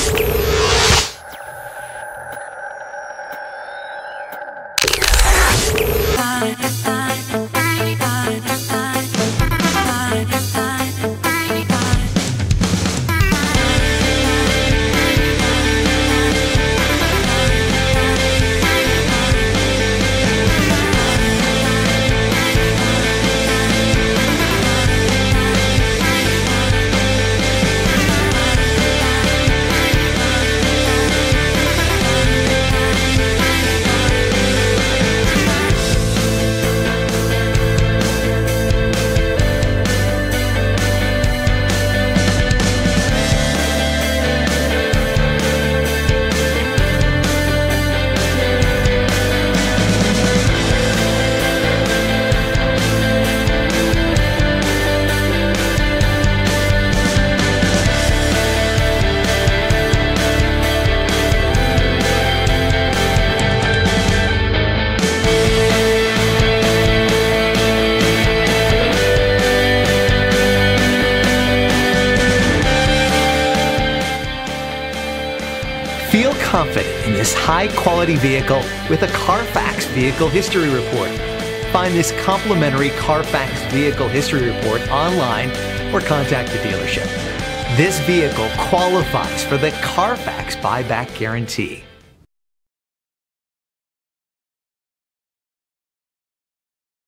Feel confident in this high-quality vehicle with a Carfax Vehicle History Report. Find this complimentary Carfax Vehicle History Report online or contact the dealership. This vehicle qualifies for the Carfax Buyback Guarantee.